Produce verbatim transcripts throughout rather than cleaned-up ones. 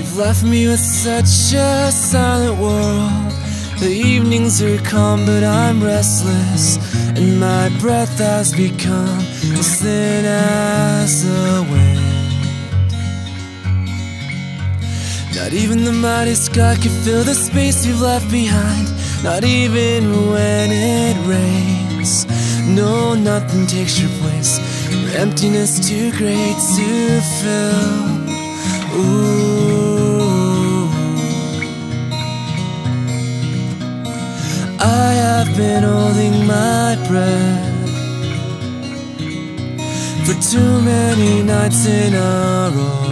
You've left me with such a silent world. The evenings are calm, but I'm restless, and my breath has become as thin as the wind. Not even the mighty sky can fill the space you've left behind. Not even when it rains. No, nothing takes your place. Your emptiness too great to fill. Ooh, I have been holding my breath for too many nights in a row.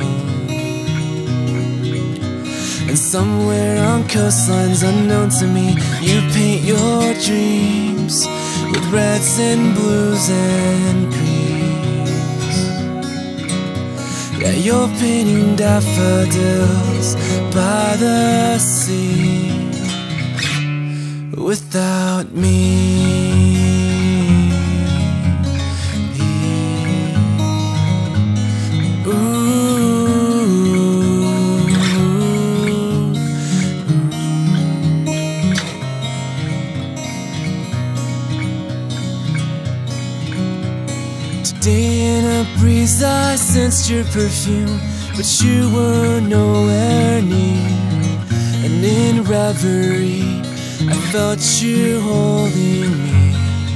And somewhere on coastlines unknown to me, you paint your dreams with reds and blues and greens. Yeah, you're painting daffodils by the sea without me. Today in a breeze I sensed your perfume, but you were nowhere near. And in reverie I felt you holding me.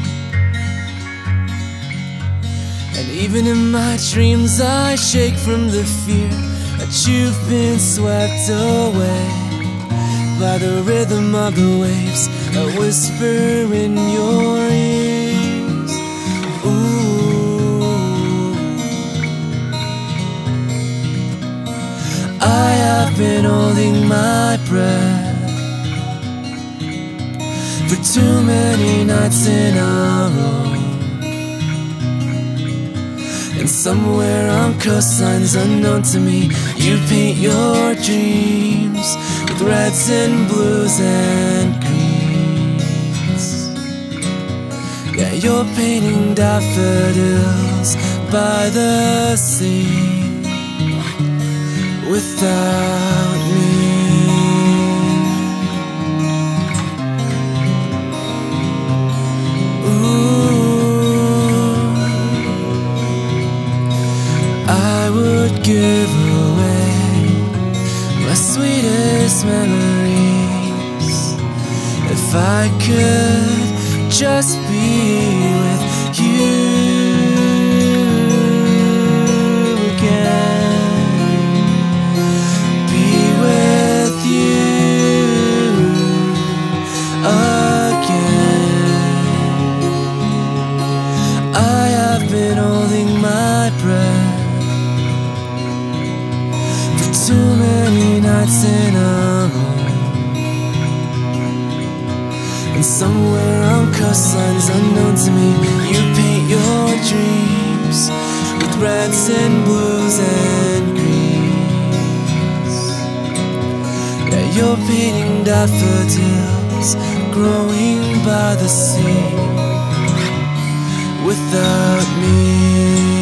And even in my dreams I shake from the fear that you've been swept away by the rhythm of the waves that whisper in your ears. Ooh, I have been holding my breath for too many nights in a row. And somewhere on coastlines unknown to me, you paint your dreams with reds and blues and greens. Yeah, you're painting daffodils by the sea without me. Ooh, I would give away my sweetest memories if I could just be with you. Too many nights in a row. And somewhere on coastlines unknown to me, you paint your dreams with reds and blues and greens. Yeah, you're painting daffodils growing by the sea without me.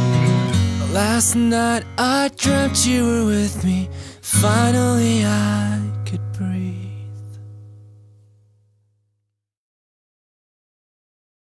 Last night I dreamt you were with me. Finally I